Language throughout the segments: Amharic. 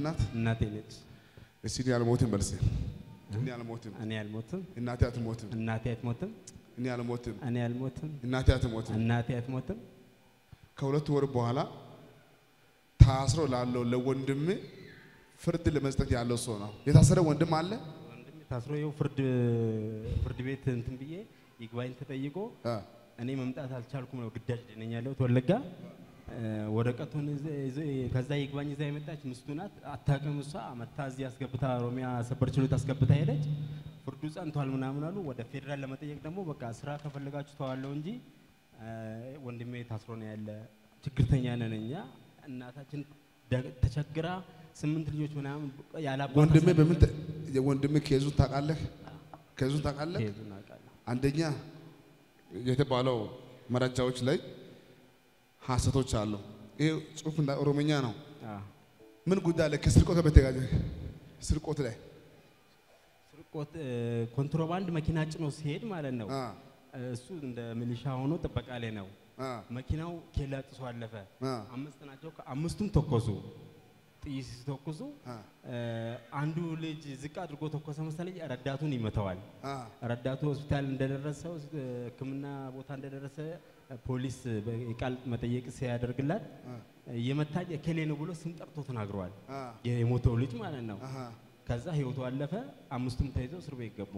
ናት እናቴ ነች እሺ ያልሞትም በልሴ እኔ አልሞትም እናቴ አትሞትም እኔ አልሞትም እናቴ አትሞትም ከሁለት ወር በኋላ ታስሮ ላለው ለወንድም ፍርድ ለመስጠት ያለው ሰው ነው የታሰረ ወንድም አለ ወንድም ታስሮ ይው ፍርድ ቤት እንትን ብዬ ይግባኝ ተጠይቆ እኔ መምጣት አልቻልኩም ነው ግዳጅ ነኝ ያለው ተወለጋ ወረቀቱን ከዛ ይግባኝ እዛ የመጣች ምስቱ ናት አታቀም እሷ አመታ እዚህ ያስገብታ ሮሚያ ሰበር ችሎት አስገብታ ሄደች ፍርዱ ጸንቷል ምናምን አሉ ወደ ፌደራል ለመጠየቅ ደግሞ በቃ ስራ ከፈለጋችሁ ተዋለው እንጂ ወንድሜ ታስሮ ነው ያለ ችግርተኛ ነንኛ እናታችን ተቸግራ 8 ልጆች ምናምን ያላባ ወንድሜ በምን የወንድሜ ከዙን ታቃለህ አንደኛ የተባለው መረጃዎች ላይ ሐሰቶች አሉ ይሄ ጽሁፍ እንደ ኦሮሞኛ ነው ምን ጉዳይ ላይ ከስርቆት በተጋጀ ስርቆት ላይ ስርቆት ኮንትሮባንድ መኪና ጭኖ ሲሄድ ማለት ነው እሱ እንደ ሚሊሻ ሆኖ ጥበቃ ላይ ነው መኪናው ኬላ ጥሶ አለፈ አምስት ናቸው ከአምስቱም ተኮሱ ጥይት ተኮሱ አንዱ ልጅ ዝቅ አድርጎ ተኮሰ መሰለኝ ረዳቱን ይመታዋል ረዳቱ ሆስፒታል እንደደረሰው ህክምና ቦታ እንደደረሰ ፖሊስ በቃል መጠየቅ ሲያደርግላት የመታጭ ከሌ ነው ብሎ ስም ጠርቶ ተናግሯል የሞተው ልጅ ማለት ነው ከዛ ህይወቱ አለፈ አምስቱም ተይዘው እስር ቤት ገቡ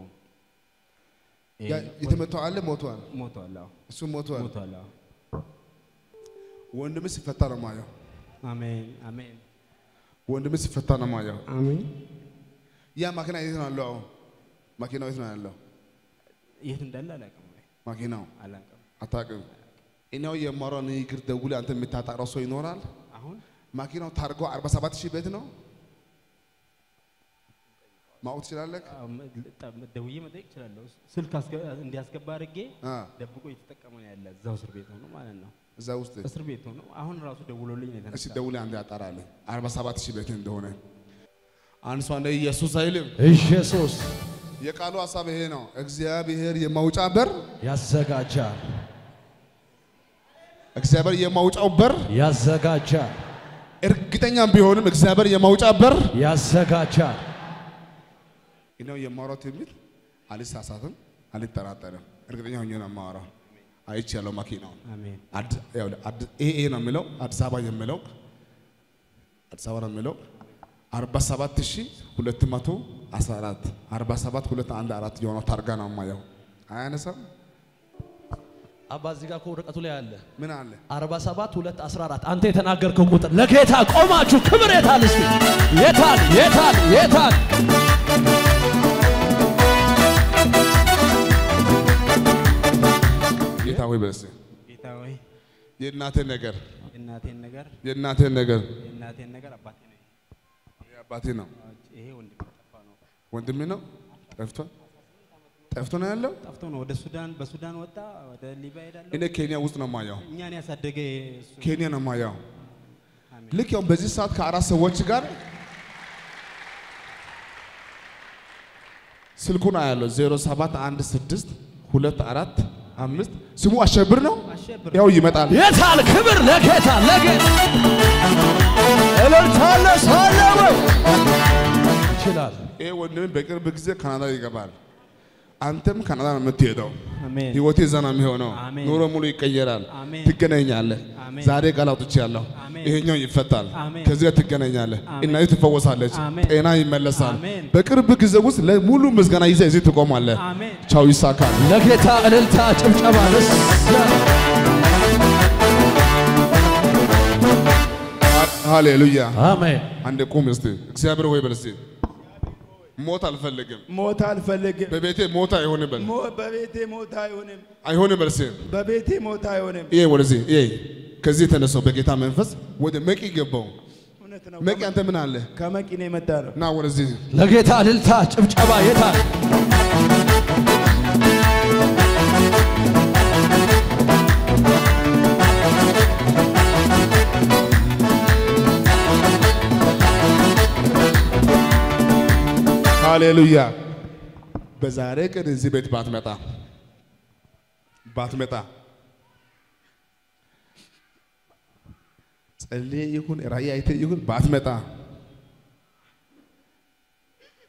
የተመታው አለ ሞቷል እሱ ሞቷል ወንድም ሲፈታ ነው ማየው አሜን ወንድም ሲፈታ ነው ማየው አሜን ያ ማኪና የት ነው ያለው ማኪናው የት ነው ያለው የት እንዳለ አላውቅም ማኪናው አላውቅም አታውቅም እኛው የማራው ንግግር ደውል አንተ የምታጣራው ሰው ይኖራል አሁን ማኪናው ታርጎ 47000 ቤት ነው ማውት ይችላል ደውዬ መጠየቅ ይችላል ስልክ እንዲያስገባ አድርጌ ደብቆ እየተጠቀመ ነው ያለ እዛው እስር ቤት ሆኖ ማለት ነው እዛ ውስጥ እስር ቤት ሆኖ አሁን ራሱ ደውሎልኝ ነው የተነሳ እሺ ደውል አንተ ያጣራል 47000 ቤት እንደሆነ አንሷ እንደ ኢየሱስ አይልም ኢየሱስ የቃሉ ሐሳብ ይሄ ነው እግዚአብሔር የማውጫ በር ያዘጋጃል እግዚአብሔር የማውጫው በር ያዘጋጃል እርግጠኛም ቢሆንም እግዚአብሔር የማውጫ በር ያዘጋጃል ኢናው የማውራት የሚል አልሳሳትም አልጠራጠርም እርግጠኛ ሆኜ ነው የማወራው አይቻለው ማኪናው አሜን ይሄ ነው የሚለው አዲስ አበባ የሚለው አዲስ አበባ ነው የሚለው 47214 47214 የሆነው ታርጋ ነው ማየው አያነሳም አባዚ ጋር ወረቀቱ ላይ አለ ምን አለ 47214 አንተ የተናገርከው ቁጥር ለጌታ ቆማችሁ ክብር የታል እስቲ የታል ጌታ ሆይ በስ ጌታ ሆይ የእናቴን ነገር አባቴ ነው ይሄ ወንድሜ ነው ጠፍቶ ነው ያለው ጠፍቶ ነው ወደ ሱዳን በሱዳን ወጣ ወደ ሊቢያ ሄዳለሁ እኔ ኬንያ ውስጥ ነው ማያው እኛን ያሳደገ ኬንያ ነው ማያው ልክ ያው በዚህ ሰዓት ከአራት ሰዎች ጋር ስልኩን አያለው 071624 ስሙ አሸብር ነው ያው ይመጣል የታል ክብር ለጌታ እልልታለ ሰላም ይችላል ይሄ ወንድም በቅርብ ጊዜ ካናዳ ይገባል አንተም ካናዳ ነው የምትሄደው አሜን ህይወቴ ዘና የሚሆነው ኑሮ ሙሉ ይቀየራል ትገናኛለህ ዛሬ ቃላቶች ያለው ይሄኛው ይፈታል ከዚህ ጋር ትገናኛለህ እናይቱ ትፈወሳለች ጤና ይመለሳል በቅርብ ጊዜ ውስጥ ለሙሉ ምስጋና ይዘህ እዚህ ትቆማለህ ቻው ይሳካል ለጌታ እልልታ ጭብጨባ ደስ ሃሌሉያ አሜን አንዴ ቁም እስቲ እግዚአብሔር ሆይ በል እስቲ ሞት አልፈልግም በቤቴ ሞት አይሆንም በል እስቲ በቤቴ ሞት አይሆንም ይሄ ወደዚህ ይሄ ከዚህ ተነሳው በጌታ መንፈስ ወደ መቂ ገባው መቂ አንተ ምን አለ ከመቂ ነው የመጣው ና ወደዚህ ለጌታ እልልታ ጭብጨባ የታል ሃሌሉያ በዛሬ ቀን እዚህ ቤት ባትመጣ ጸልዬ ይሁን ራእይ አይተህ ይሁን ባትመጣ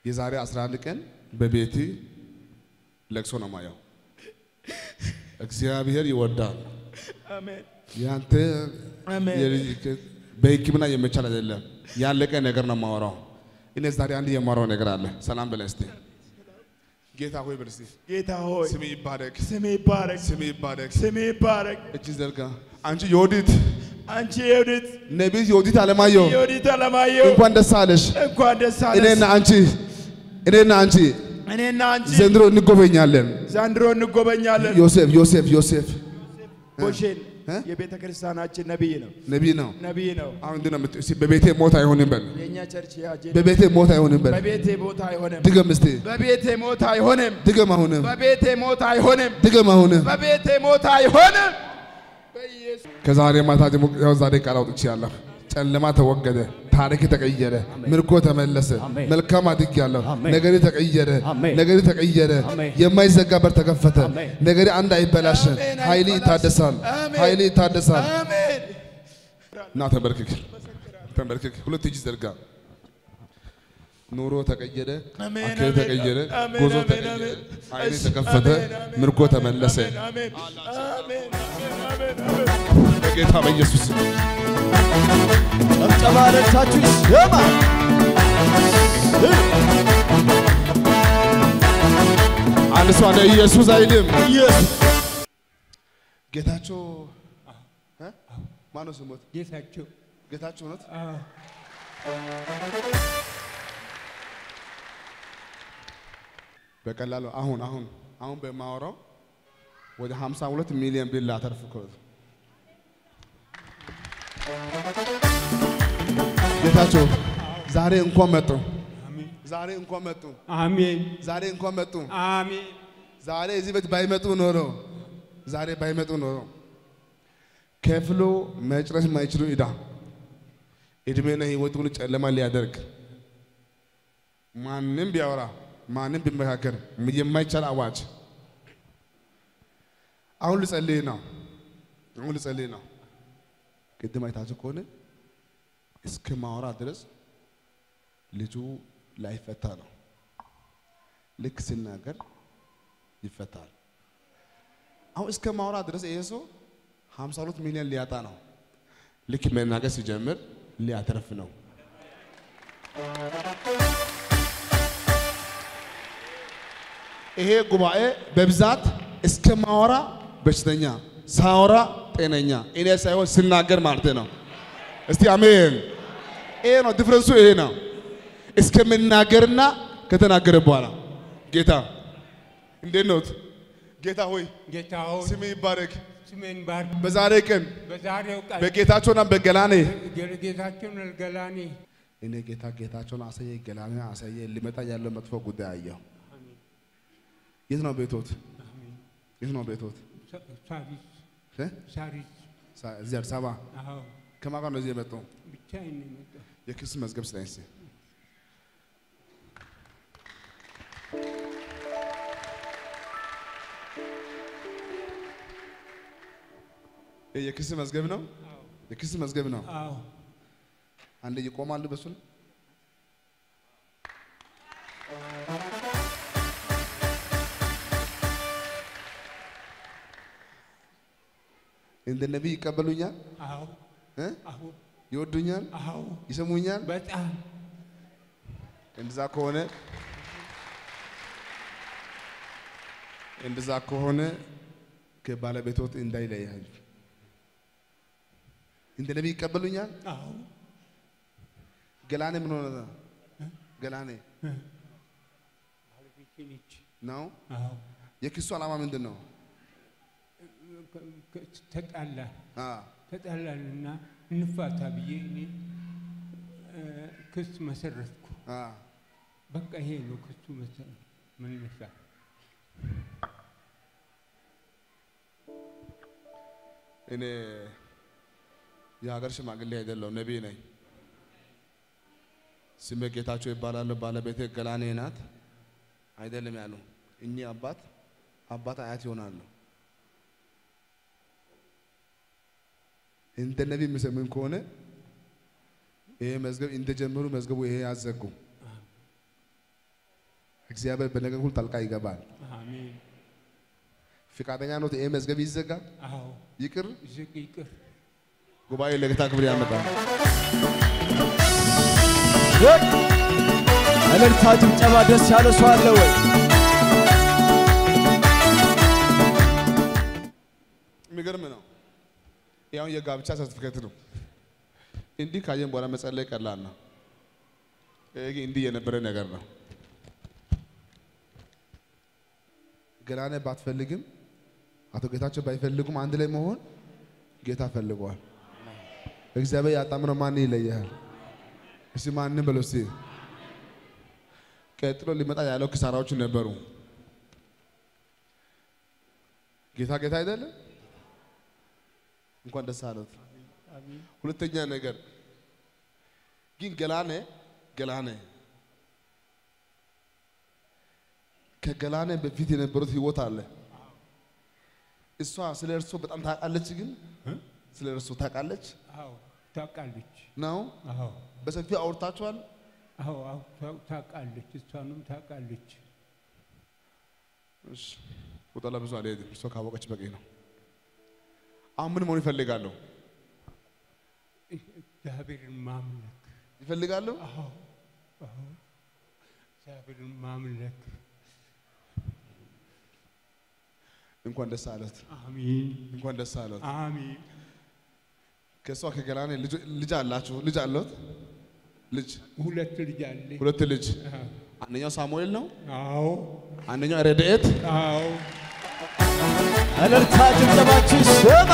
የዛሬ 11 ቀን በቤቴ ለቅሶ ነው ማየው። እግዚአብሔር ይወዳል። አሜን ያንተ አሜን በሕክምና የመቻል አይደለም ያለቀ ነገር ነው ማወራው። እኔ ዛሬ አንድ የማወራው ነገር አለ። ሰላም በል እስቲ። ጌታ ሆይ በል እስቲ። ጌታ ሆይ ስም ይባረክ ስም ይባረክ ስም ይባረክ ስም ይባረክ። እጅ ዘርጋ። አንቺ ዮዲት አንቺ ዮዲት ነቢይ ዮዲት አለማየሁ ዮዲት አለማየሁ እንኳን ደስ አለሽ። እንኳን ደስ አለሽ። እኔና አንቺ ዘንድሮ እንጎበኛለን። ዮሴፍ ቦሼን የቤተ ክርስቲያናችን ነቢይ ነው። አሁን እንደና በቤቴ ሞት አይሆንም በል። የኛ ቸርች ያጄ በቤቴ ሞት አይሆንም በል። በቤቴ ሞት አይሆንም። ድገም እስቲ። በቤቴ ሞት አይሆንም። ድገም አሁንም። በቤቴ ሞት አይሆንም። ድገም አሁንም። በቤቴ ሞት አይሆንም። ከዛሬ ማታ ደግሞ ያው ዛሬ ቃል አውጥቻለሁ። ጨለማ ተወገደ፣ ታሪክ ተቀየረ፣ ምርኮ ተመለሰ፣ መልካም አድርጊያለሁ። ነገሬ ተቀየረ፣ የማይዘጋ በር ተከፈተ። ነገሬ አንድ አይበላሽም። ኃይል ይታደሳል። አሜን። እና ተንበርክክ፣ ሁለት እጅ ዘርጋ። ኑሮ ተቀየረ፣ አካሄድ ተቀየረ፣ ጉዞ ተቀየረ፣ ኃይል ተከፈተ፣ ምርኮ ተመለሰ። በጌታ በኢየሱስ ጨብጨባለቻችሁ ይሰማ። አንድ ሰው አለ ኢየሱስ አይልም። ጌታቸው ማነው ስሞት? ጌታቸው ነው። በቀላሉ አሁን በማወራው ወደ 52 ሚሊዮን ብር ላተርፍ እኮ ጌታቸው ዛሬ እንኳን መጡ። አሜን። ዛሬ እዚህ ቤት ባይመጡ ኖሮ ከፍሎ መጨረስ ማይችሉ ዕዳ እድሜና ህይወቱን ጨለማ ሊያደርግ ማንም ቢያወራ ማንም ቢመካከር የማይቻል አዋጅ አሁን ልጸልይ ነው። ቅድም አይታችሁ ከሆነ እስከ ማውራ ድረስ ልጁ ላይፈታ ነው። ልክ ሲናገር ይፈታል። አሁን እስከ ማውራ ድረስ ይሄ ሰው 52 ሚሊዮን ሊያጣ ነው። ልክ መናገር ሲጀምር ሊያተርፍ ነው። ይሄ ጉባኤ በብዛት እስከ ማውራ በሽተኛ ሳውራ ጤነኛ እኔ ሳይሆን ስናገር ማለት ነው። እስቲ አሜን። ይሄ ነው ዲፍረንሱ። ይሄ ነው እስከምናገርና ከተናገረ በኋላ ጌታ እንዴት ነው? ጌታ ሆይ ስም ይባረክ። በዛሬ ቀን በጌታቸውና በገላኔ እኔ ጌታቸውን አሳየ ገላኔ አሳየ ሊመጣ ያለው መጥፎ ጉዳይ አየሁ። የት ነው ቤቶት? እዚህ አዲስ አበባ ከማን ጋር ነው እዚህ የመጣው? የክስ መዝገብ ስላይስ የክስ መዝገብ ነው። የክስ መዝገብ ነው። አንዴ ይቆማሉ በሱ እንደ ነብይ ይቀበሉኛል? ይወዱኛል? ይሰሙኛል? በጣም እንደዛ ከሆነ ከባለቤቶት እንዳይለያዩ እንደ ነብይ ይቀበሉኛል? ገላኔ ምን ሆነ? ገላኔ ነው። የክሱ ዓላማ ምንድን ነው? ተጣላንና እንፋታ ብዬ እኔ ክስ መሰረትኩ። በቃ ይሄ ነው ክሱ መሰረት መነሻ። እኔ የሀገር ሽማግሌ አይደለሁ፣ ነቢይ ነኝ። ስሜ ጌታቸው ይባላል። ባለቤቴ ገላኔ ናት። አይደለም ያሉ እኚህ አባት አያት ይሆናሉ። እንደ ነቢይ የሚሰሙኝ ከሆነ ይሄ መዝገብ እንደጀመሩ መዝገቡ ይሄ ያዘጉ እግዚአብሔር በነገር ሁሉ ጣልቃ ይገባል። አሜን። ፍቃደኛ ነው ይሄ መዝገብ ይዘጋል። አዎ ይቅር ይቅር። ጉባኤ ለጌታ ክብር ያመጣል። እልልታ ጭብጨባ ደስ ያለ ሰው አለ ወይ? የሚገርም ነው። ያው የጋብቻ ሰርቲፊኬት ነው። እንዲህ ካየን በኋላ መጸለይ ቀላል ነው። ይሄ እንዲህ የነበረ ነገር ነው። ገላኔ ባትፈልግም አቶ ጌታቸው ባይፈልጉም አንድ ላይ መሆን ጌታ ፈልጓል። እግዚአብሔር ያጣምነው ማን ይለያል? እሺ ማንንም በለው እስቲ። ቀጥሎ ሊመጣ ያለው ክሳራዎች ነበሩ። ጌታ ጌታ አይደለም? እንኳን ደስ አለት። ሁለተኛ ነገር ግን ገላኔ ከገላኔ በፊት የነበሩት ህይወት አለ። እሷ ስለ እርሱ በጣም ታውቃለች። ግን ስለ እርሱ ታውቃለች? አዎ ታውቃለች ነው። አዎ በሰፊው አውርታችኋል? አዎ ታውቃለች። እሷንም ታውቃለች። እሺ ወጣላ ብዙ አልሄድም። እሷ ካወቀች በቂ ነው። አሁን ምን መሆን ይፈልጋሉ? እግዚአብሔርን ማምለክ ይፈልጋሉ? አዎ እግዚአብሔርን ማምለክ። እንኳን ደስ አለት። አሜን። እንኳን ደስ አለት። አሜን። ከሷ ከገላኔ ልጅ አላችሁ? ልጅ አለት? ልጅ ሁለት ልጅ አለ። ሁለት ልጅ። አንደኛው ሳሙኤል ነው። አዎ። አንደኛው ረድኤት። አዎ። እልልታ ጭብጨባችሁ ይሰማ።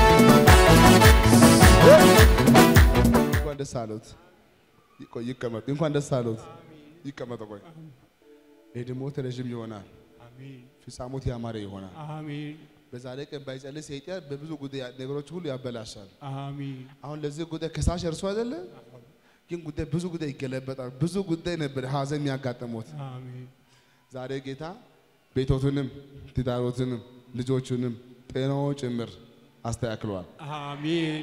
እንኳን ደስ አለት። ይቀመጥ። እንኳን ደስ አለት። ይቀመጥ። ቆይ ይሄ ደግሞ ረጅም ይሆናል። አሜን። ፍጻሜው ያማረ ይሆናል። አሜን። በዛሬ ቀን ባይጸልይ ሰይጣን በብዙ ጉዳይ ነገሮች ሁሉ ያበላሻል። አሜን። አሁን ለዚህ ጉዳይ ከሳሽ እርሱ አይደለ? ግን ጉዳይ ብዙ ጉዳይ ይገለበጣል። ብዙ ጉዳይ ነበር ሀዘን የሚያጋጥሙት። አሜን። ዛሬ ጌታ ቤቶቱንም ትዳሮቱንም ልጆቹንም ጤናው ጭምር አስተካክሏል። አሜን።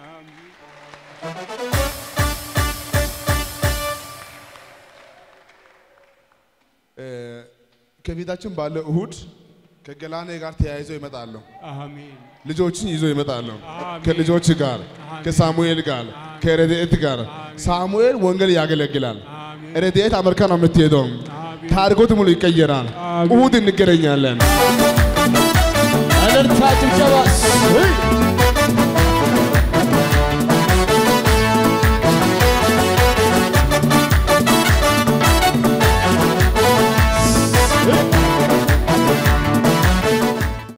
ከፊታችን ባለው እሁድ ከገላኔ ጋር ተያይዘው ይመጣሉ። አሜን። ልጆችን ይዞ ይመጣሉ። ከልጆች ጋር ከሳሙኤል ጋር ከረድኤት ጋር። ሳሙኤል ወንጌል ያገለግላል። ረድኤት አሜሪካ ነው የምትሄደው። ታሪኮት ሙሉ ይቀየራል። እሁድ እንገናኛለን። እልልታ ጭብጨባ